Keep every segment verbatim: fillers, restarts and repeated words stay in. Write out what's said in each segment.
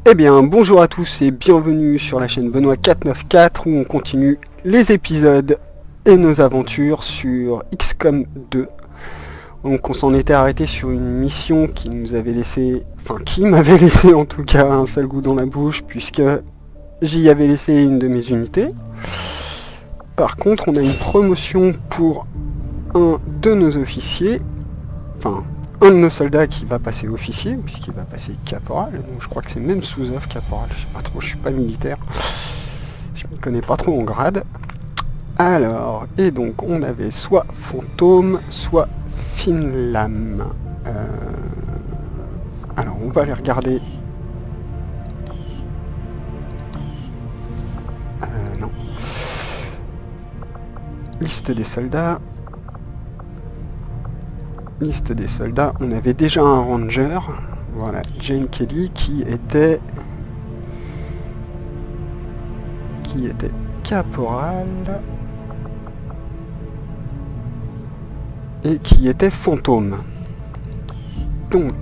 Eh bien, bonjour à tous et bienvenue sur la chaîne Benoît quatre neuf quatre où on continue les épisodes et nos aventures sur X COM deux. Donc on s'en était arrêté sur une mission qui nous avait laissé, enfin qui m'avait laissé en tout cas un sale goût dans la bouche puisque j'y avais laissé une de mes unités. Par contre, on a une promotion pour un de nos officiers, enfin un de nos soldats qui va passer officier, puisqu'il va passer caporal, donc je crois que c'est même sous-off caporal, je sais pas trop, je suis pas militaire, je m'y connais pas trop en grade. Alors, et donc on avait soit fantôme, soit Finlam. Euh... Alors on va aller regarder. Euh, non. Liste des soldats. Liste des soldats, on avait déjà un ranger, voilà, Jane Kelly qui était qui était caporal et qui était fantôme. Donc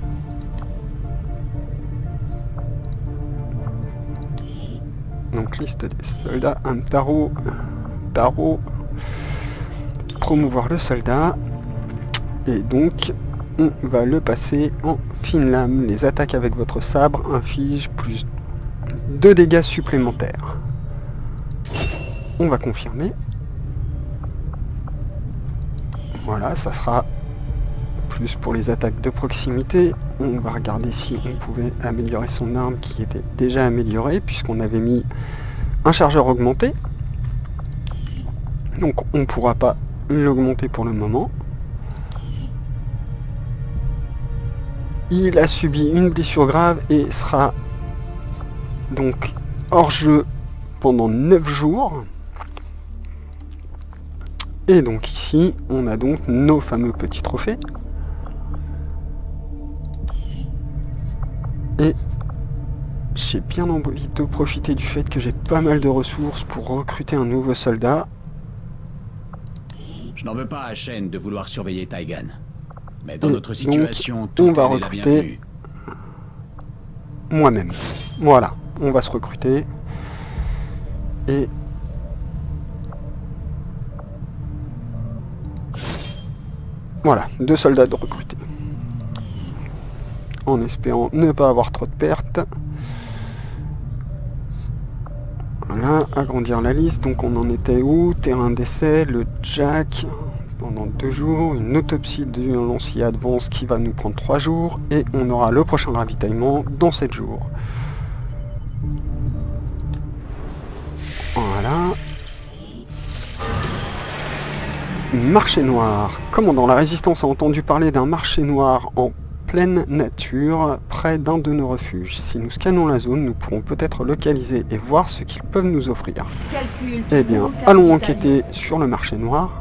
donc liste des soldats, un tarot, tarot, promouvoir le soldat. Et donc, on va le passer en fine lame. Les attaques avec votre sabre infligent plus deux dégâts supplémentaires. On va confirmer. Voilà, ça sera plus pour les attaques de proximité. On va regarder si on pouvait améliorer son arme qui était déjà améliorée, puisqu'on avait mis un chargeur augmenté. Donc on ne pourra pas l'augmenter pour le moment. Il a subi une blessure grave et sera donc hors jeu pendant neuf jours. Et donc ici, on a donc nos fameux petits trophées. Et j'ai bien envie de profiter du fait que j'ai pas mal de ressources pour recruter un nouveau soldat. Je n'en veux pas à Shen de vouloir surveiller Taigan. Mais dans Et notre situation, donc, tout on va est la recruter bienvenue. moi-même. Voilà, on va se recruter. Et voilà, deux soldats de recruter. En espérant ne pas avoir trop de pertes. Voilà, agrandir la liste. Donc on en était où? Terrain d'essai, le Jack pendant deux jours, une autopsie de lancier advance qui va nous prendre trois jours, et on aura le prochain ravitaillement dans sept jours. Voilà. Marché noir. Commandant, la résistance a entendu parler d'un marché noir en pleine nature, près d'un de nos refuges. Si nous scannons la zone, nous pourrons peut-être localiser et voir ce qu'ils peuvent nous offrir. Calcul. Eh bien, allons enquêter sur le marché noir.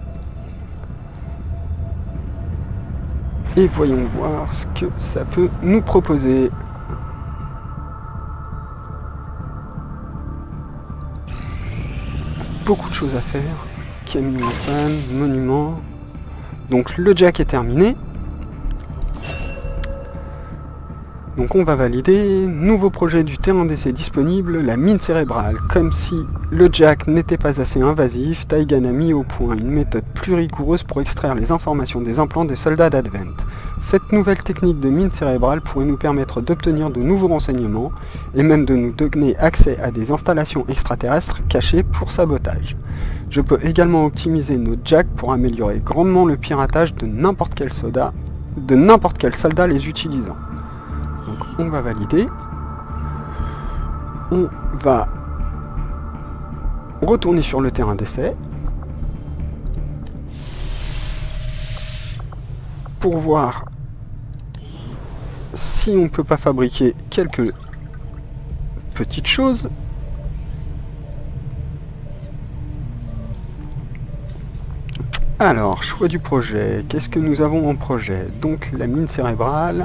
Et voyons voir ce que ça peut nous proposer. Beaucoup de choses à faire. Camion en panne, monument. Donc le jack est terminé. Donc on va valider. Nouveau projet du terrain d'essai disponible, la mine cérébrale. Comme si le jack n'était pas assez invasif, Taigan a mis au point une méthode plus rigoureuse pour extraire les informations des implants des soldats d'Advent. Cette nouvelle technique de mine cérébrale pourrait nous permettre d'obtenir de nouveaux renseignements et même de nous donner accès à des installations extraterrestres cachées pour sabotage. Je peux également optimiser nos jacks pour améliorer grandement le piratage de n'importe quel soldat, de n'importe quel soldat les utilisant. Donc on va valider. On va retourner sur le terrain d'essai pour voir si on ne peut pas fabriquer quelques petites choses. Alors, choix du projet. Qu'est-ce que nous avons en projet? Donc la mine cérébrale,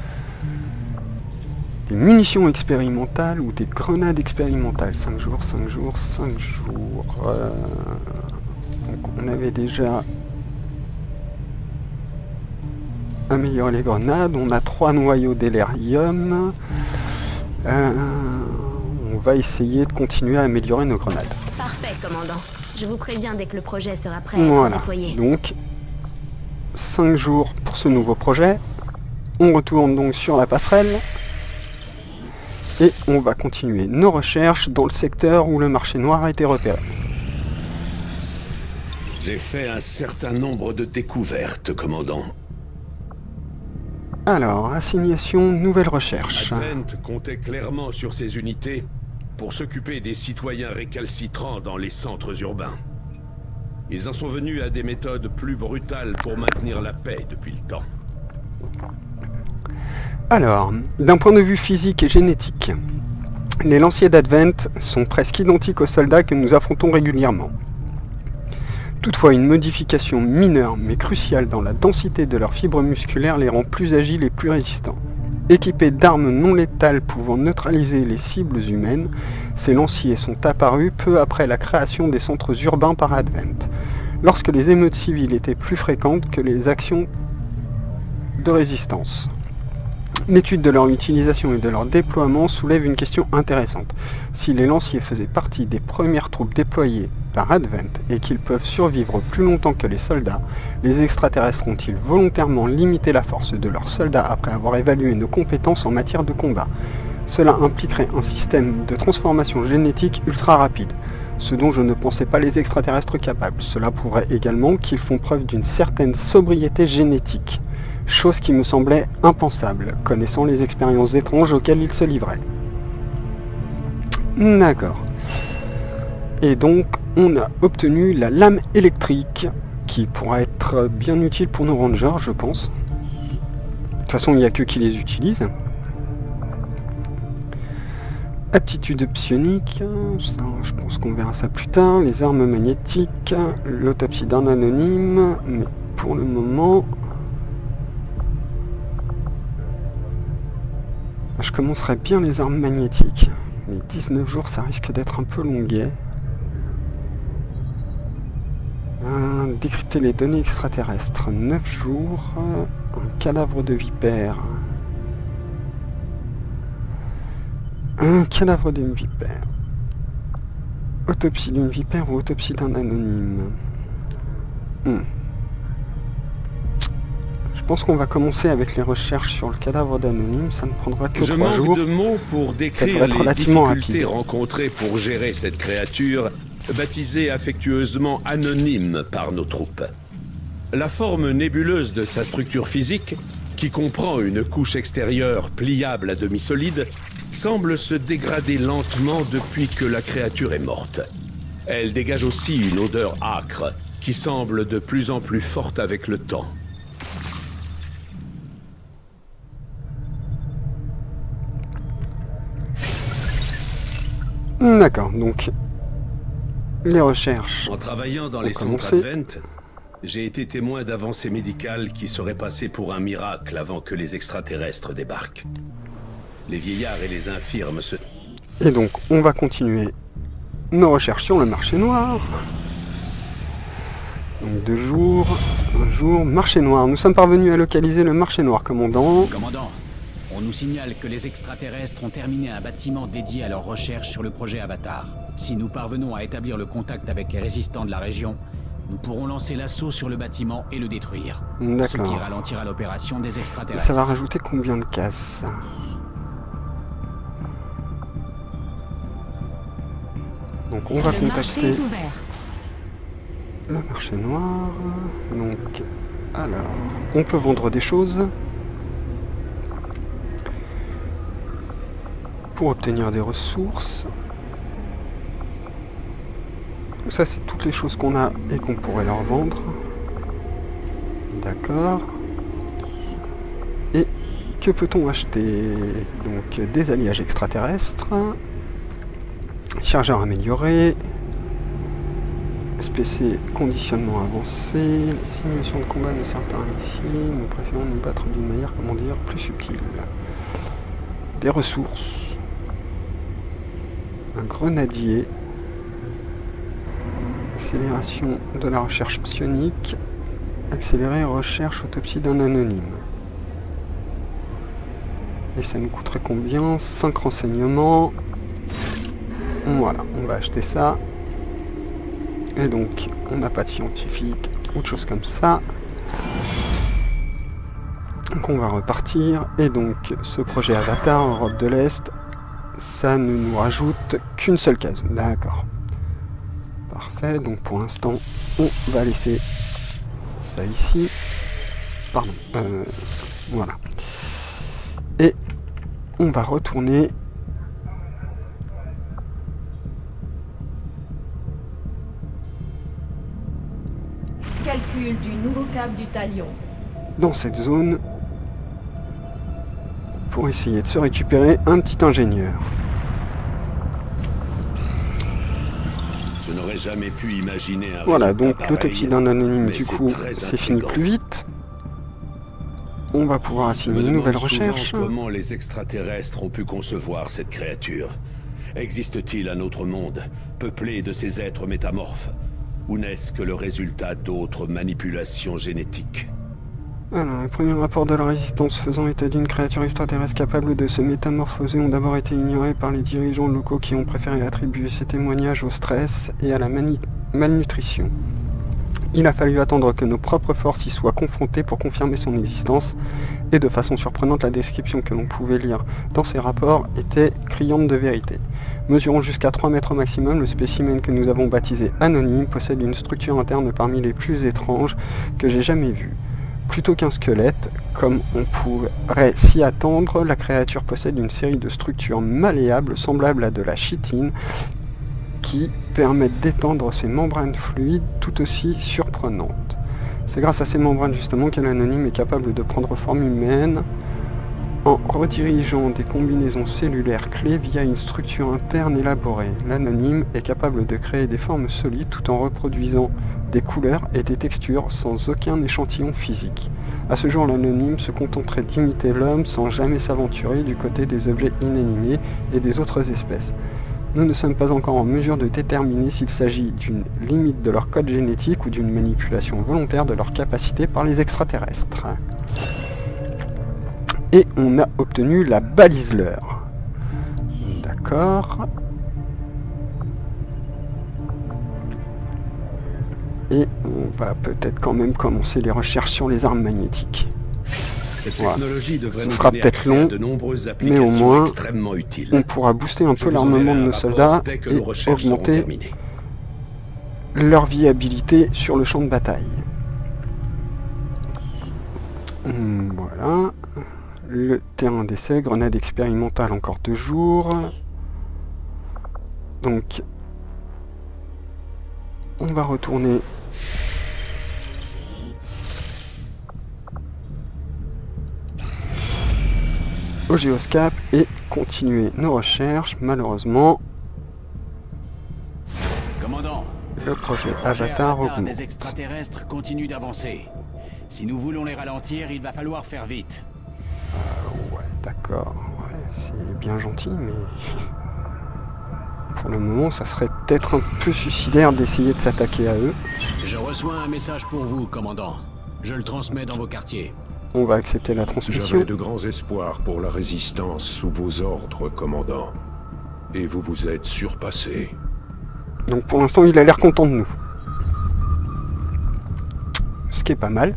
des munitions expérimentales ou des grenades expérimentales. cinq jours, cinq jours, cinq jours. Euh... Donc on avait déjà amélioré les grenades. On a trois noyaux d'hélérium. Euh, on va essayer de continuer à améliorer nos grenades. Parfait, commandant. Je vous préviens dès que le projet sera prêt Voilà. à déployer. Donc, cinq jours pour ce nouveau projet. On retourne donc sur la passerelle. Et on va continuer nos recherches dans le secteur où le marché noir a été repéré. J'ai fait un certain nombre de découvertes, commandant. Alors, assignation, nouvelle recherche. Advent comptait clairement sur ses unités pour s'occuper des citoyens récalcitrants dans les centres urbains. Ils en sont venus à des méthodes plus brutales pour maintenir la paix depuis le temps. Alors, d'un point de vue physique et génétique, les lanciers d'Advent sont presque identiques aux soldats que nous affrontons régulièrement. Toutefois, une modification mineure mais cruciale dans la densité de leurs fibres musculaires les rend plus agiles et plus résistants. Équipés d'armes non létales pouvant neutraliser les cibles humaines, ces lanciers sont apparus peu après la création des centres urbains par Advent, lorsque les émeutes civiles étaient plus fréquentes que les actions de résistance. L'étude de leur utilisation et de leur déploiement soulève une question intéressante. Si les lanciers faisaient partie des premières troupes déployées par Advent et qu'ils peuvent survivre plus longtemps que les soldats, les extraterrestres ont-ils volontairement limité la force de leurs soldats après avoir évalué nos compétences en matière de combat? Cela impliquerait un système de transformation génétique ultra rapide, ce dont je ne pensais pas les extraterrestres capables. Cela prouverait également qu'ils font preuve d'une certaine sobriété génétique, chose qui me semblait impensable, connaissant les expériences étranges auxquelles ils se livraient. D'accord. Et donc, on a obtenu la lame électrique, qui pourra être bien utile pour nos rangers, je pense. De toute façon, il n'y a que qui les utilisent. Aptitude psionique, ça, je pense qu'on verra ça plus tard. Les armes magnétiques, l'autopsie d'un anonyme, mais pour le moment... Je commencerai bien les armes magnétiques, mais dix-neuf jours ça risque d'être un peu longuet. Euh, décrypter les données extraterrestres, neuf jours, un cadavre de vipère. Un cadavre d'une vipère. Autopsie d'une vipère ou autopsie d'un anonyme. Hmm. Je pense qu'on va commencer avec les recherches sur le cadavre d'anonyme, ça ne prendra que trois jours. Je manque de mots pour décrire les difficultés rencontrées pour gérer cette créature, baptisée affectueusement Anonyme par nos troupes. La forme nébuleuse de sa structure physique, qui comprend une couche extérieure pliable à demi solide, semble se dégrader lentement depuis que la créature est morte. Elle dégage aussi une odeur âcre, qui semble de plus en plus forte avec le temps. D'accord, donc les recherches. En travaillant dans les centres Advent, j'ai été témoin d'avancées médicales qui seraient passées pour un miracle avant que les extraterrestres débarquent. Les vieillards et les infirmes se... Et donc, on va continuer nos recherches sur le marché noir. Donc deux jours, un jour, marché noir. Nous sommes parvenus à localiser le marché noir, commandant. Commandant, on nous signale que les extraterrestres ont terminé un bâtiment dédié à leurs recherches sur le projet Avatar. Si nous parvenons à établir le contact avec les résistants de la région, nous pourrons lancer l'assaut sur le bâtiment et le détruire. Ce qui D'accord. ralentira l'opération des extraterrestres. Ça va rajouter combien de cases? Donc on va Le marché contacter est ouvert. le marché noir. Donc, alors, on peut vendre des choses pour obtenir des ressources. Ça, c'est toutes les choses qu'on a et qu'on pourrait leur vendre. D'accord. Et que peut-on acheter? Donc, des alliages extraterrestres. Chargeur amélioré. S P C conditionnement avancé. Les simulations de combat ne servent à rien ici. Nous préférons nous battre d'une manière, comment dire, plus subtile. Des ressources. Un grenadier. Accélération de la recherche psionique. Accélérer recherche autopsie d'un anonyme. Et ça nous coûterait combien? cinq renseignements. Voilà, on va acheter ça. Et donc, on n'a pas de scientifique, autre chose comme ça. Donc on va repartir. Et donc, ce projet Avatar, Europe de l'Est, ça ne nous rajoute qu'une seule case. D'accord. Parfait, donc pour l'instant, on va laisser ça ici. Pardon. Euh, voilà. Et on va retourner... Calcul du nouveau cap du Talion. Dans cette zone pour essayer de se récupérer un petit ingénieur. Je n'aurais jamais pu imaginer un voilà, donc pareil, l'autopsie d'un anonyme, du coup, c'est c'est fini plus vite. On va pouvoir assigner une nouvelle recherche. Comment les extraterrestres ont pu concevoir cette créature? Existe-t-il un autre monde, peuplé de ces êtres métamorphes? Ou n'est-ce que le résultat d'autres manipulations génétiques? Alors, les premiers rapports de la résistance faisant état d'une créature extraterrestre capable de se métamorphoser ont d'abord été ignorés par les dirigeants locaux qui ont préféré attribuer ces témoignages au stress et à la malnutrition. Il a fallu attendre que nos propres forces y soient confrontées pour confirmer son existence, et de façon surprenante, la description que l'on pouvait lire dans ces rapports était criante de vérité. Mesurant jusqu'à trois mètres au maximum, le spécimen que nous avons baptisé Anonyme possède une structure interne parmi les plus étranges que j'ai jamais vues. Plutôt qu'un squelette, comme on pourrait s'y attendre, la créature possède une série de structures malléables semblables à de la chitine qui permettent d'étendre ses membranes fluides tout aussi surprenantes. C'est grâce à ces membranes justement que l'Anonyme est capable de prendre forme humaine en redirigeant des combinaisons cellulaires clés via une structure interne élaborée. L'Anonyme est capable de créer des formes solides tout en reproduisant des couleurs et des textures sans aucun échantillon physique. À ce jour, l'Anonyme se contenterait d'imiter l'homme sans jamais s'aventurer du côté des objets inanimés et des autres espèces. Nous ne sommes pas encore en mesure de déterminer s'il s'agit d'une limite de leur code génétique ou d'une manipulation volontaire de leur capacité par les extraterrestres. Et on a obtenu la balise leur. D'accord. Et on va peut-être quand même commencer les recherches sur les armes magnétiques. Voilà. Ce sera peut-être long, mais au moins on pourra booster un peu l'armement de nos soldats et augmenter leur viabilité sur le champ de bataille. Voilà. Le terrain d'essai, grenade expérimentale, encore deux jours. Donc, on va retourner au géoscape et continuer nos recherches. Malheureusement, Commandant, le projet le projet Avatar Avatar augmente. des extraterrestres continue d'avancer. Si nous voulons les ralentir, il va falloir faire vite. Euh, ouais, d'accord. Ouais, c'est bien gentil, mais pour le moment, ça serait peut-être un peu suicidaire d'essayer de s'attaquer à eux. Je reçois un message pour vous, commandant. Je le transmets dans vos quartiers. On va accepter la transmission. J'avais de grands espoirs pour la résistance sous vos ordres, commandant. Et vous vous êtes surpassé. Donc pour l'instant, il a l'air content de nous. Ce qui est pas mal.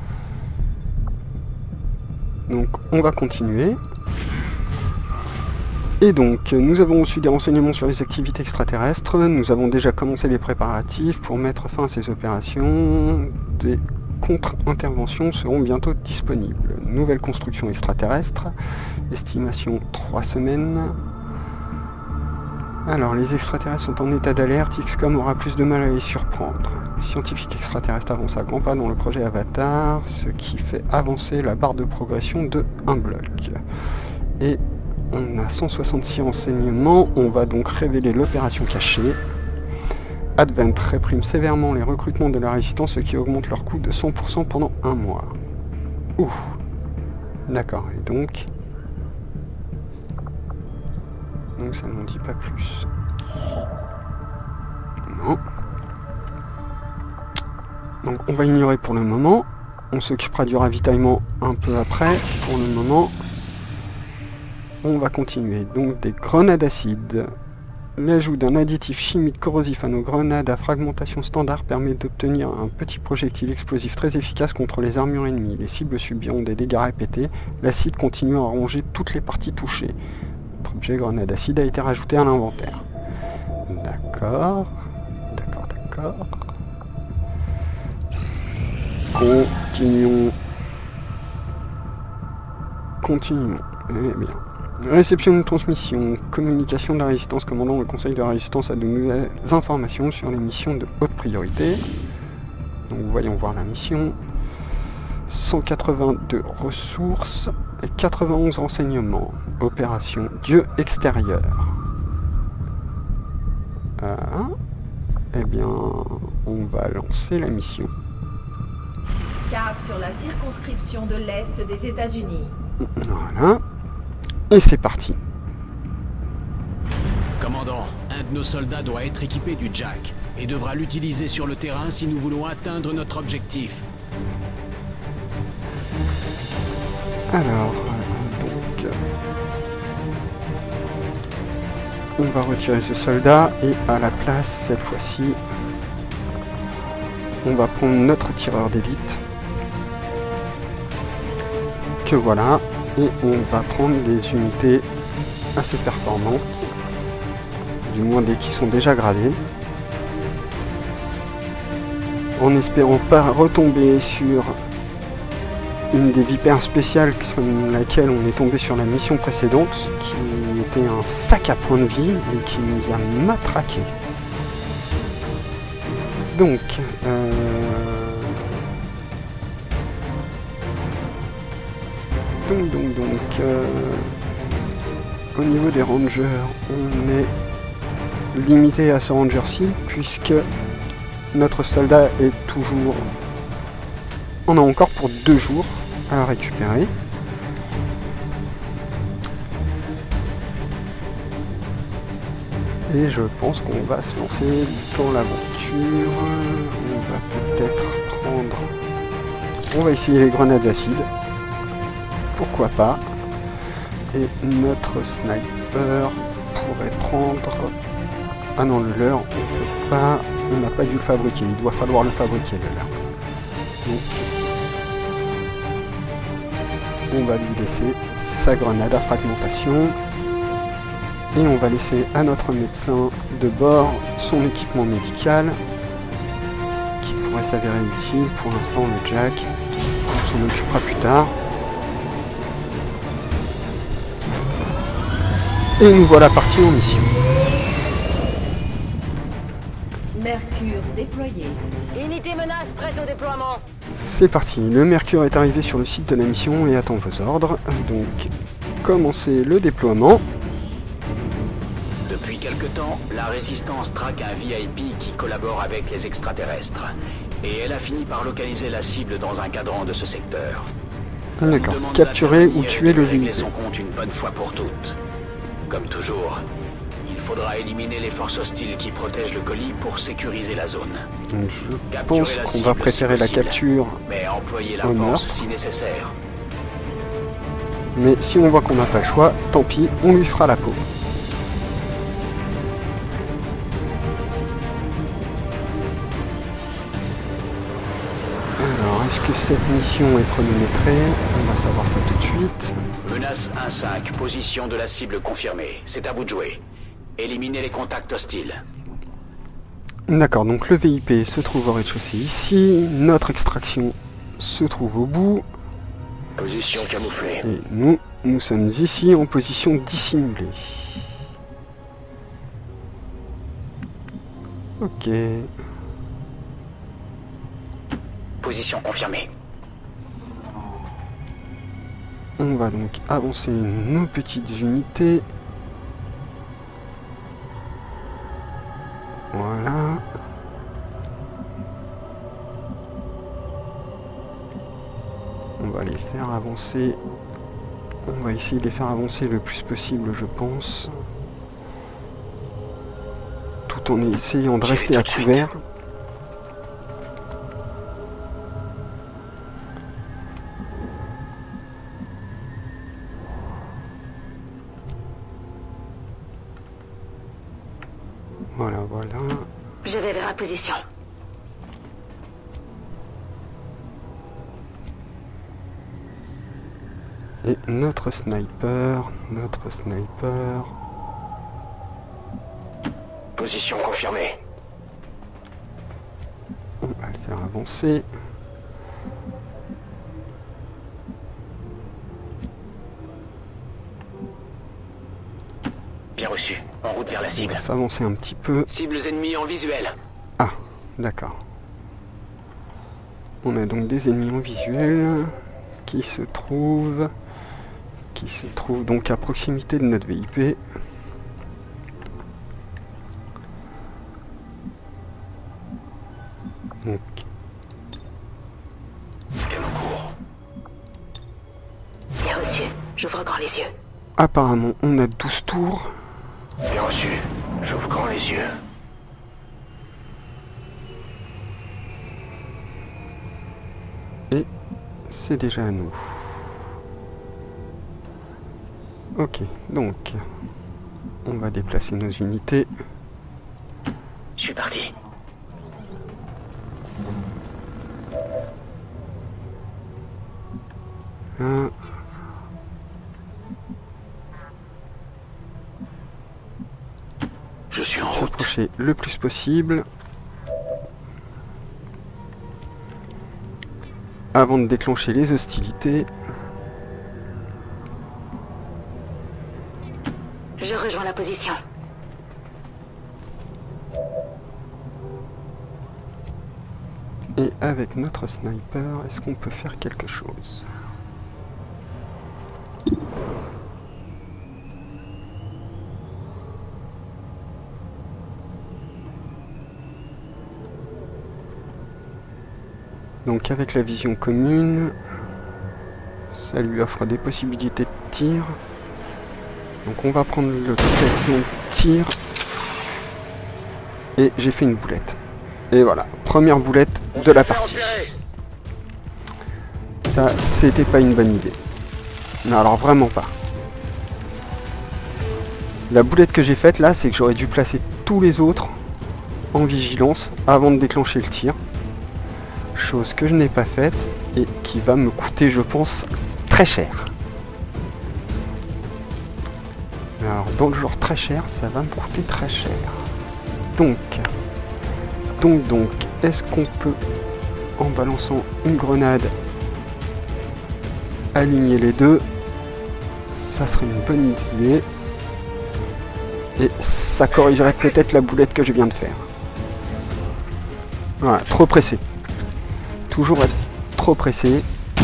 Donc on va continuer. Et donc, nous avons reçu des renseignements sur les activités extraterrestres. Nous avons déjà commencé les préparatifs pour mettre fin à ces opérations. Des contre-interventions seront bientôt disponibles. Nouvelle construction extraterrestre. Estimation trois semaines. Alors, les extraterrestres sont en état d'alerte. X COM aura plus de mal à les surprendre. Les scientifiques extraterrestres avancent à grands pas dans le projet Avatar, ce qui fait avancer la barre de progression de un bloc. Et on a cent soixante-six renseignements. On va donc révéler l'opération cachée. Advent réprime sévèrement les recrutements de la résistance, ce qui augmente leur coût de cent pour cent pendant un mois. Ouh. D'accord, et donc... Donc ça ne m'en dit pas plus. Non. Donc on va ignorer pour le moment. On s'occupera du ravitaillement un peu après. Pour le moment... on va continuer. Donc des grenades acides. L'ajout d'un additif chimique corrosif à nos grenades à fragmentation standard permet d'obtenir un petit projectile explosif très efficace contre les armures ennemies. Les cibles subiront des dégâts répétés. L'acide continue à ronger toutes les parties touchées. Notre objet grenade acide a été rajouté à l'inventaire. D'accord. D'accord, d'accord. Continuons. Continuons. Eh bien. Réception de transmission. Communication de la résistance. Commandant le conseil de la résistance a de nouvelles informations sur les missions de haute priorité. Donc voyons voir la mission. cent quatre-vingt-deux ressources et quatre-vingt-onze renseignements. Opération Dieu extérieur. Ah. Eh bien, on va lancer la mission. Cap sur la circonscription de l'Est des États-Unis. Voilà. Et c'est parti. Commandant, un de nos soldats doit être équipé du Jack et devra l'utiliser sur le terrain si nous voulons atteindre notre objectif. Alors, donc... on va retirer ce soldat et à la place, cette fois-ci, on va prendre notre tireur d'élite. Que voilà. Et on va prendre des unités assez performantes, du moins des qui sont déjà gradées, en espérant pas retomber sur une des vipères spéciales sur laquelle on est tombé sur la mission précédente, qui était un sac à points de vie et qui nous a matraqué. Donc, euh... Donc, donc, donc, euh, au niveau des rangers, on est limité à ce ranger-ci, puisque notre soldat est toujours... On a encore pour deux jours à récupérer. Et je pense qu'on va se lancer dans l'aventure. On va peut-être prendre... On va essayer les grenades acides. Pourquoi pas. Et notre sniper pourrait prendre... Ah non, le leurre, on peut pas... On n'a pas dû le fabriquer. Il doit falloir le fabriquer, le leurre. Donc... on va lui laisser sa grenade à fragmentation. Et on va laisser à notre médecin de bord son équipement médical, qui pourrait s'avérer utile. Pour l'instant, le Jack, on s'en occupera plus tard. Et nous voilà partis en mission. Mercure déployé. Unité menace prête au déploiement. C'est parti, le Mercure est arrivé sur le site de la mission et attend vos ordres. Donc, commencez le déploiement. Depuis quelque temps, la Résistance traque un V I P qui collabore avec les extraterrestres. Et elle a fini par localiser la cible dans un cadran de ce secteur. D'accord, capturer ou tuer le V I P. Son compte une bonne fois pour toutes. Comme toujours, il faudra éliminer les forces hostiles qui protègent le colis pour sécuriser la zone. Donc je pense qu'on va préférer la capture au meurtre. Si nécessaire. Mais si on voit qu'on n'a pas le choix, tant pis, on lui fera la peau. Alors, est-ce que cette mission est chronométrée? On va savoir ça tout de suite. Menace un cinq, position de la cible confirmée. C'est à vous de jouer. Éliminez les contacts hostiles. D'accord, donc le V I P se trouve au rez-de-chaussée ici. Notre extraction se trouve au bout. Position camouflée. Et nous, nous sommes ici en position dissimulée. Ok. Position confirmée. On va donc avancer nos petites unités. Voilà. On va les faire avancer. On va essayer de les faire avancer le plus possible, je pense. Tout en essayant de rester à couvert. Voilà, voilà. Je vais vers la position. Et notre sniper, notre sniper... Position confirmée. On va le faire avancer. Bien reçu. En route vers la On cible. va s'avancer un petit peu. Cibles ennemies en visuel. Ah, d'accord. On a donc des ennemis en visuel qui se trouvent... qui se trouvent donc à proximité de notre V I P. Donc... Bien reçu. J'ouvre grand les yeux. apparemment, on a douze tours. Bien reçu. J'ouvre grand les yeux. Et c'est déjà à nous. Ok, donc on va déplacer nos unités. Je suis parti. Là. Je suis en route. S'approcher le plus possible. Avant de déclencher les hostilités. Je rejoins la position. Et avec notre sniper, est-ce qu'on peut faire quelque chose ? Donc avec la vision commune, ça lui offre des possibilités de tir. Donc on va prendre l'occasion de tir. Et j'ai fait une boulette. Et voilà, première boulette de la partie. Ça, c'était pas une bonne idée. Non, alors vraiment pas. La boulette que j'ai faite là, c'est que j'aurais dû placer tous les autres en vigilance avant de déclencher le tir. Chose que je n'ai pas faite et qui va me coûter, je pense, très cher. Alors, dans le genre très cher, ça va me coûter très cher. Donc, donc, donc, est-ce qu'on peut, en balançant une grenade, aligner les deux? Ça serait une bonne idée. Et ça corrigerait peut-être la boulette que je viens de faire. Voilà, trop pressé. Toujours être trop pressé.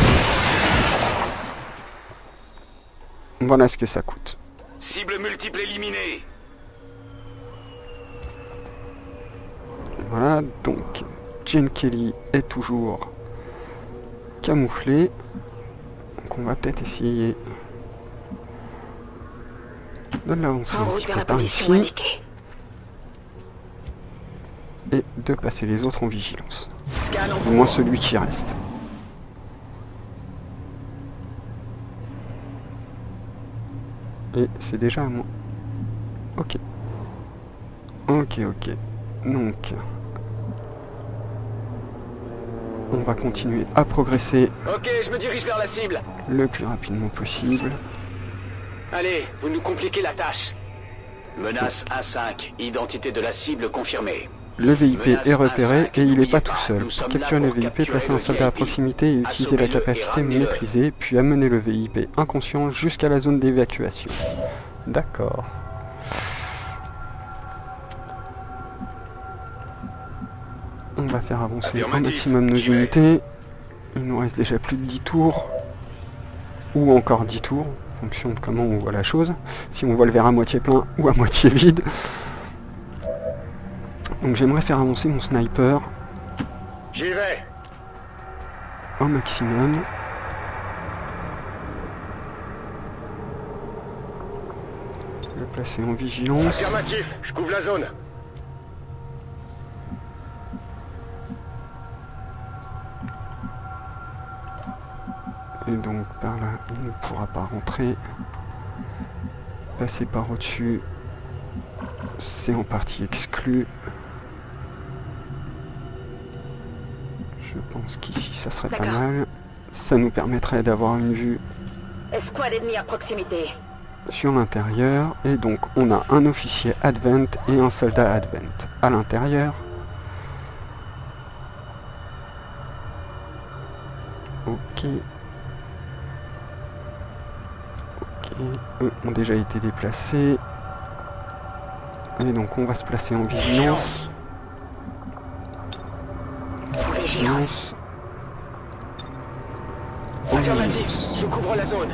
Voilà ce que ça coûte. Cible multiple éliminée. Voilà, donc Jane Kelly est toujours camouflée. Donc on va peut-être essayer de l'avancer un petit peu par ici. Et de passer les autres en vigilance. Au moins celui qui reste. Et c'est déjà à moi. Ok. Ok, ok. Donc... on va continuer à progresser. Ok, je me dirige vers la cible. Le plus rapidement possible. Allez, vous nous compliquez la tâche. Menace A cinq, identité de la cible confirmée. Le V I P est repéré et il n'est pas tout seul. Pour capturer le V I P, placez un soldat à proximité et utilisez la capacité maîtrisée, puis amenez le V I P inconscient jusqu'à la zone d'évacuation. D'accord. On va faire avancer au maximum nos unités. Il nous reste déjà plus de dix tours. Ou encore dix tours, en fonction de comment on voit la chose. Si on voit le verre à moitié plein ou à moitié vide. Donc j'aimerais faire avancer mon sniper. J'y vais. Au maximum. Le placer en vigilance. Affirmatif, je couvre la zone. Et donc par là, il ne pourra pas rentrer. Passer par au-dessus. c'est en partie exclu. Je pense qu'ici ça serait pas mal. Ça nous permettrait d'avoir une vue Escouade ennemie à proximité. sur l'intérieur. Et donc on a un officier Advent et un soldat Advent à l'intérieur. Ok. Ok. Eux ont déjà été déplacés. Et donc on va se placer en vigilance. Vigilance. Affirmatif, je couvre la zone.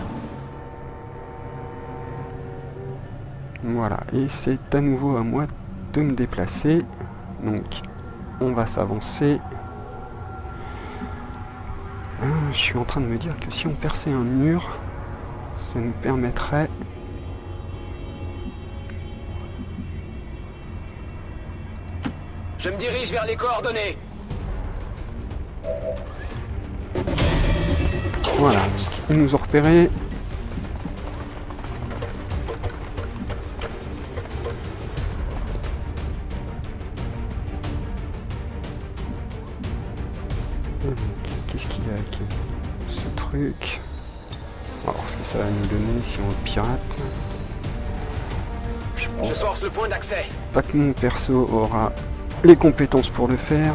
Voilà, et c'est à nouveau à moi de me déplacer. Donc on va s'avancer. Ah, je suis en train de me dire que si on perçait un mur, ça nous permettrait... Je me dirige vers les coordonnées. Voilà, ils nous ont repérés. Qu'est-ce qu'il y a avec ce truc? On va voir ce que ça va nous donner si on le pirate. Je pense Je force le point d'accès. pas que mon perso aura les compétences pour le faire.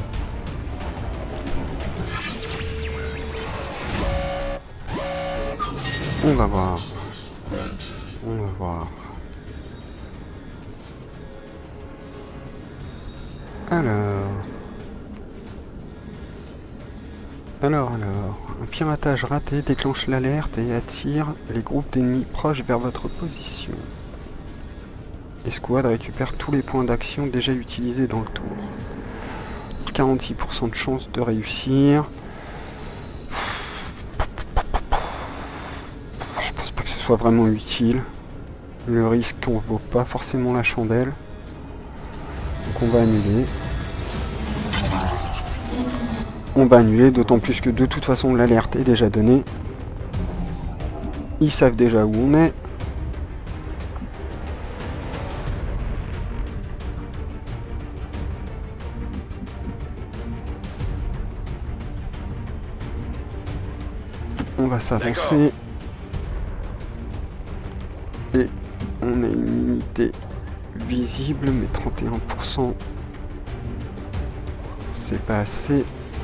On va voir. On va voir. Alors. Alors, alors. Un piratage raté déclenche l'alerte et attire les groupes d'ennemis proches vers votre position. Escouade récupère tous les points d'action déjà utilisés dans le tour. quarante-six pour cent de chance de réussir. Je pense pas que ce soit vraiment utile. Le risque on vaut pas forcément la chandelle. Donc on va annuler. On va annuler, d'autant plus que de toute façon l'alerte est déjà donnée. Ils savent déjà où on est. On va s'avancer. Et on a une unité visible, mais trente et un pour cent c'est pas assez.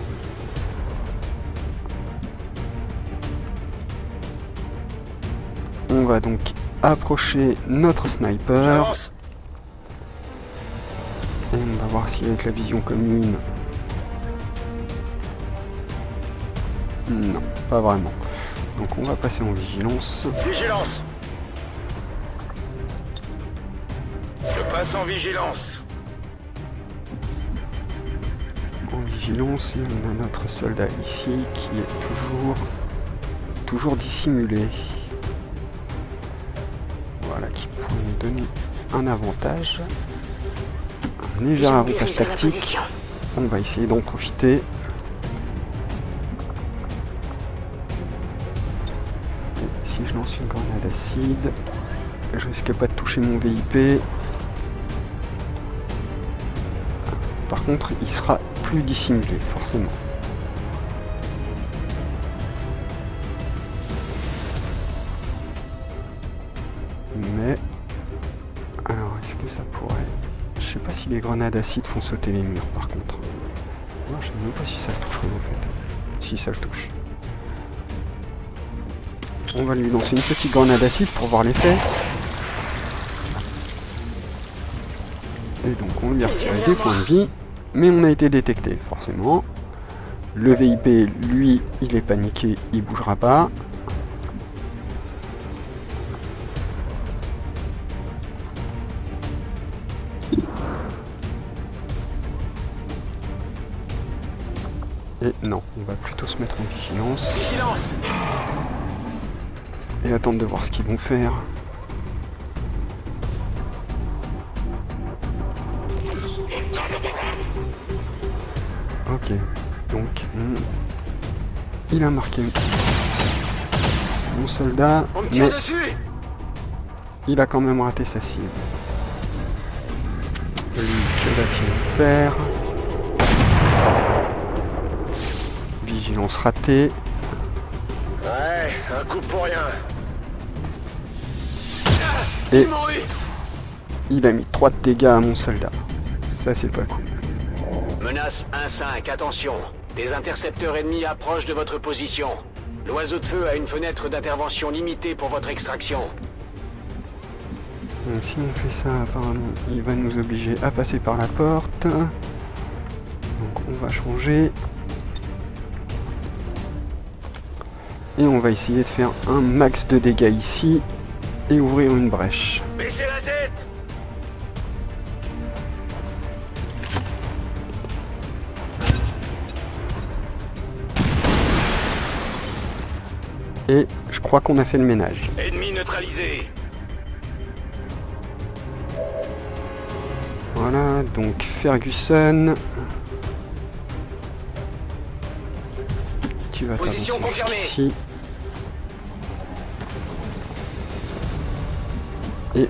On va donc approcher notre sniper. Et on va voir si avec la vision commune... Non, pas vraiment. Donc on va passer en vigilance. Vigilance. Je passe en vigilance. En vigilance, et on a notre soldat ici qui est toujours... toujours dissimulé. Voilà, qui pourrait nous donner un avantage. Un léger avantage tactique. On va essayer d'en profiter. Et si je lance une grenade acide, je risque pas de toucher mon V I P. Par contre, il sera plus dissimulé, forcément. Mais... alors, est-ce que ça pourrait... Je sais pas si les grenades acides font sauter les murs, par contre. Moi, je sais même pas si ça le toucherait, en fait. Si ça le touche. On va lui lancer une petite grenade acide pour voir l'effet. Et donc, on lui a retiré des points de vie. Mais on a été détecté, forcément. Le V I P, lui, il est paniqué, il bougera pas. Et non, on va plutôt se mettre en vigilance. Vigilance. Et attendre de voir ce qu'ils vont faire. Ok, donc hmm, il a marqué mon soldat, On me tire mais dessus. il a quand même raté sa cible. plancher va-t-il faire? Vigilance ratée. Ouais, un coup pour rien. Et il a mis trois de dégâts à mon soldat. Ça c'est pas cool. Menace un cinq, attention. Des intercepteurs ennemis approchent de votre position. L'oiseau de feu a une fenêtre d'intervention limitée pour votre extraction. Donc si on fait ça, apparemment, il va nous obliger à passer par la porte. Donc on va changer. Et on va essayer de faire un max de dégâts ici et ouvrir une brèche. Baissez la tête! Et je crois qu'on a fait le ménage. Ennemi neutralisé. Voilà, donc Ferguson. Tu vas t'avancer jusqu'ici. Et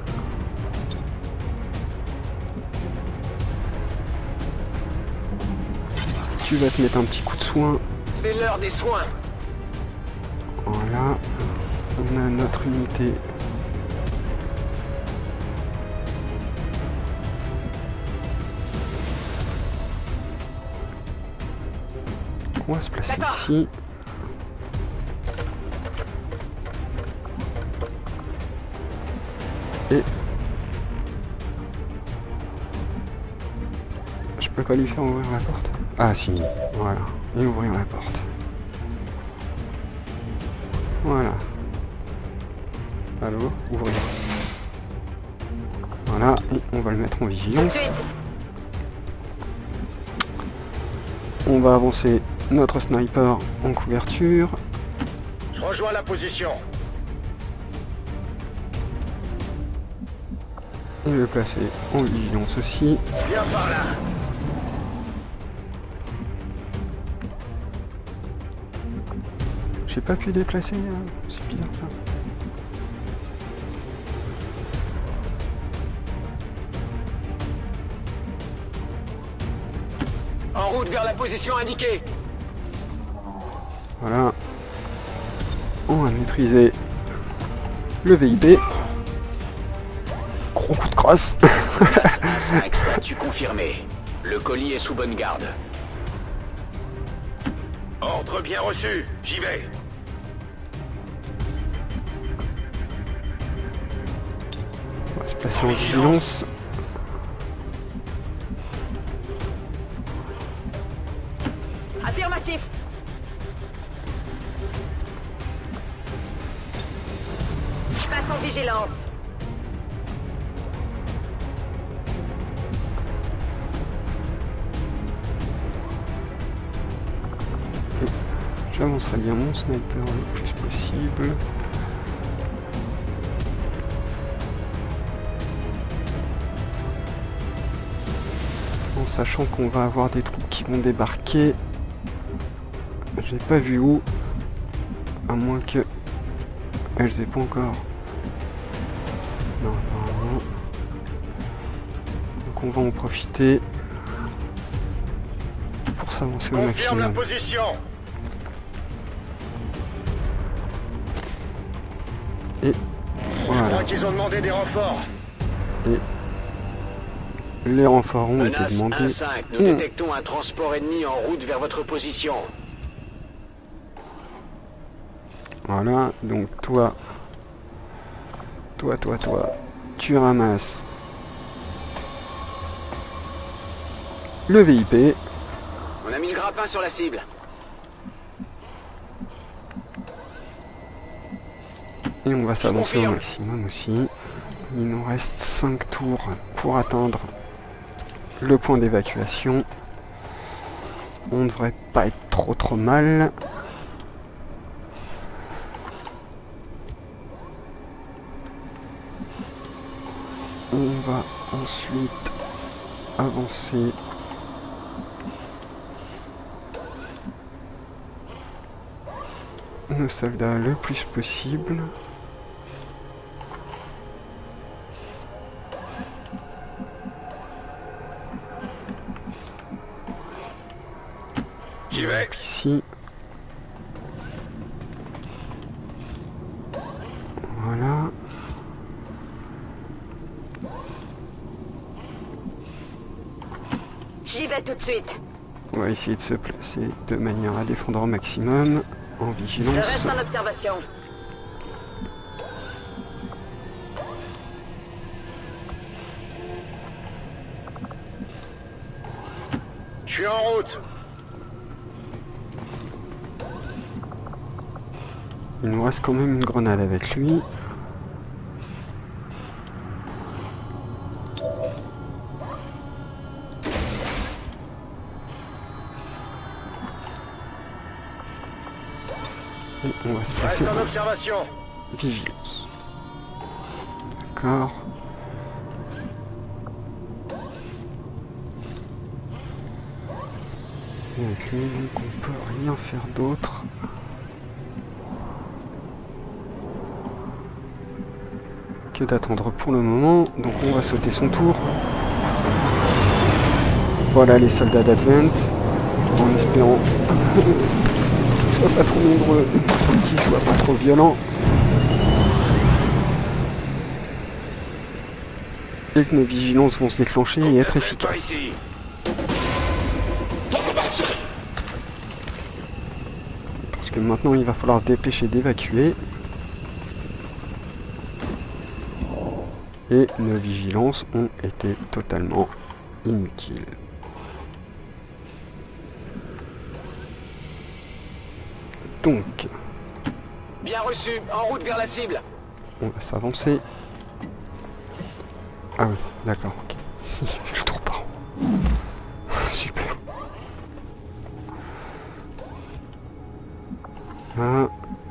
tu vas te mettre un petit coup de soin. C'est l'heure des soins. Voilà, on a notre unité. On va se placer ici. Et je peux pas lui faire ouvrir la porte. Ah si, voilà, et ouvrir la porte. Voilà. Allô, ouvrir. Voilà, et on va le mettre en vigilance. On va avancer notre sniper en couverture. Je rejoins la position. Et le placer en vigilance aussi. Viens par là. J'ai pas pu déplacer, euh, c'est bizarre ça. En route vers la position indiquée. Voilà. On va maîtriser le V I B. Gros coup de crosse. Statut confirmé. Le colis est sous bonne garde. Ordre bien reçu. J'y vais. On va se placer en vigilance. Affirmatif. Je passe en vigilance. J'avancerai bien mon sniper le plus possible. En sachant qu'on va avoir des troupes qui vont débarquer. J'ai pas vu où. À moins que elles aient pas encore. Non, normalement. Donc on va en profiter pour s'avancer au Confirme la maximum. position. Et Je voilà. crois qu'ils ont demandé des renforts. Et les renforts ont été Menace un demandés. cinq, nous Mmh. détectons un transport ennemi en route vers votre position. Voilà, donc toi, toi, toi, toi, tu ramasses le V I P. On a mis le grappin sur la cible. Et on va s'avancer au maximum aussi. Il nous reste cinq tours pour atteindre le point d'évacuation. On ne devrait pas être trop trop mal. On va ensuite avancer nos soldats le plus possible. J'y vais. Ici. Voilà. J'y vais tout de suite. On va essayer de se placer de manière à défendre au maximum, en Je vigilance. reste en observation. Je suis en route. Il nous reste quand même une grenade avec lui. Et on va se placer Reste en en observation. vigilance. D'accord. Et avec lui, donc on peut rien faire d'autre. Que d'attendre pour le moment. Donc on va sauter son tour. Voilà les soldats d'Advent. En espérant qu'ils soient pas trop nombreux, qu'ils soient pas trop violents. Et que nos vigilances vont se déclencher et être efficaces. Parce que maintenant il va falloir se dépêcher d'évacuer. Et nos vigilances ont été totalement inutiles. Donc, Bien reçu, en route vers la cible. on va s'avancer. Ah oui, d'accord, ok. Il fait le tour par an. Super. Ah.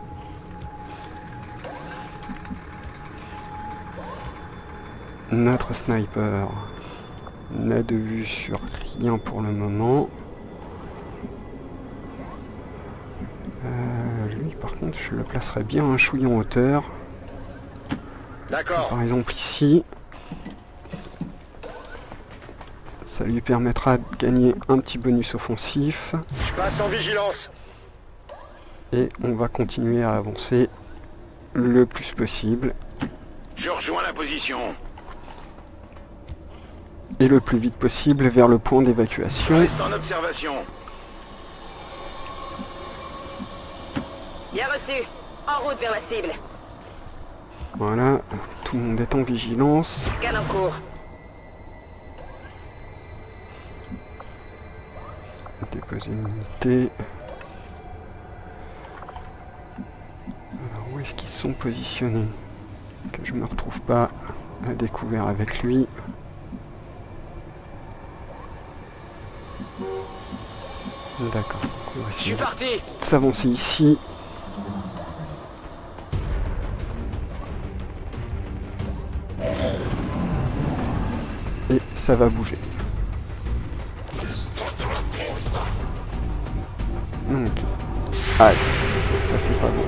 Notre sniper n'a de vue sur rien pour le moment. Euh, lui par contre je le placerai bien un chouille en hauteur. D'accord. Par exemple ici. Ça lui permettra de gagner un petit bonus offensif. Je passe en vigilance. Et on va continuer à avancer le plus possible. Je rejoins la position. Et le plus vite possible vers le point d'évacuation. Reste en observation. Bien reçu. En route vers la cible. Voilà, tout le monde est en vigilance. Scan en cours. Déposer une unité. Alors où est-ce qu'ils sont positionnés? Que je me retrouve pas à découvert avec lui. D'accord, on va Je suis essayer parti. de s'avancer ici. Et ça va bouger. Donc, aïe, ça c'est pas bon.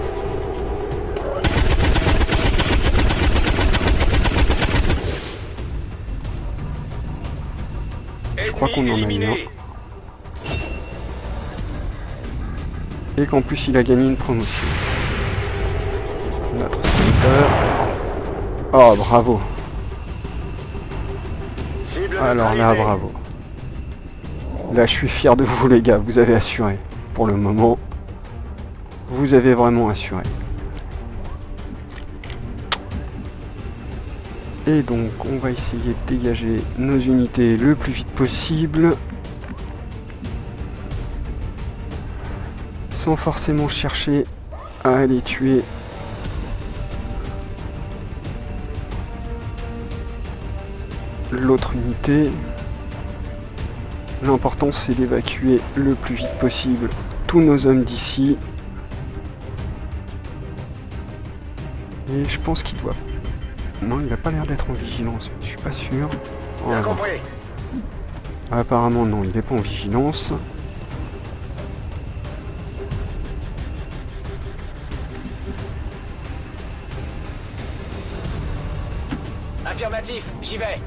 Je crois qu'on en a eu un. Et qu'en plus il a gagné une promotion. Notre sniper. Oh bravo. Alors là bravo. Là je suis fier de vous les gars, vous avez assuré. Pour le moment, vous avez vraiment assuré. Et donc on va essayer de dégager nos unités le plus vite possible. Sans forcément chercher à aller tuer l'autre unité. L'important c'est d'évacuer le plus vite possible tous nos hommes d'ici. Et je pense qu'il doit... Non, il n'a pas l'air d'être en vigilance, je suis pas sûr. On va voir. Apparemment non, il n'est pas en vigilance. Affirmatif, j'y vais.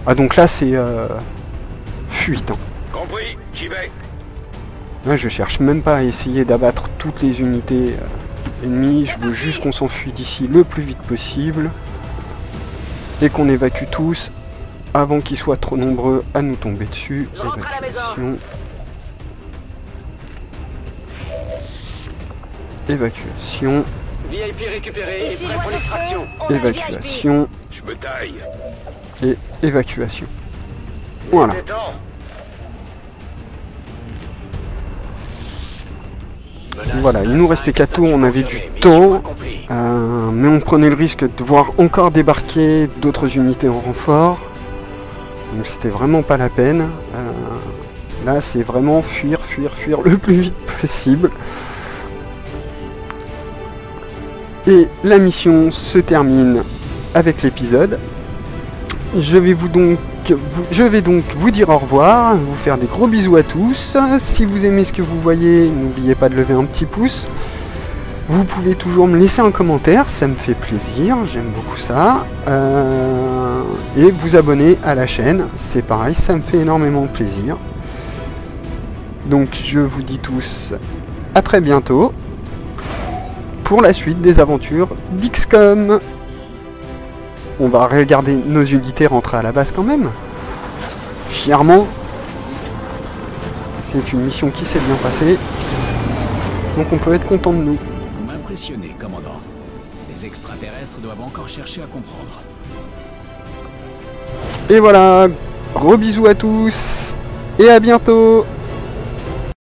Ah donc là c'est euh, fuite. Hein. Compris, j'y vais. Là je cherche même pas à essayer d'abattre toutes les unités euh, ennemies, je veux juste qu'on s'enfuit d'ici le plus vite possible. Et qu'on évacue tous avant qu'ils soient trop nombreux à nous tomber dessus. Évacuation. Évacuation. V I P récupéré et prêt pour l'extraction. Évacuation. Je me taille. Et évacuation. Voilà. Voilà, il nous restait quatre tours, on avait du temps, euh, mais on prenait le risque de voir encore débarquer d'autres unités en renfort. Donc c'était vraiment pas la peine. Euh, là c'est vraiment fuir, fuir, fuir le plus vite possible. Et la mission se termine avec l'épisode. Je vais vous donc vous, je vais donc vous dire au revoir, vous faire des gros bisous à tous. Si vous aimez ce que vous voyez, n'oubliez pas de lever un petit pouce. Vous pouvez toujours me laisser un commentaire, ça me fait plaisir, j'aime beaucoup ça. Euh, et vous abonner à la chaîne, c'est pareil, ça me fait énormément plaisir. Donc je vous dis tous à très bientôt pour la suite des aventures d'X COM. On va regarder nos unités rentrer à la base quand même. Fièrement. C'est une mission qui s'est bien passée. Donc on peut être content de nous. Vous m'impressionnez, commandant. Les extraterrestres doivent encore chercher à comprendre. Et voilà. Gros bisous à tous. Et à bientôt.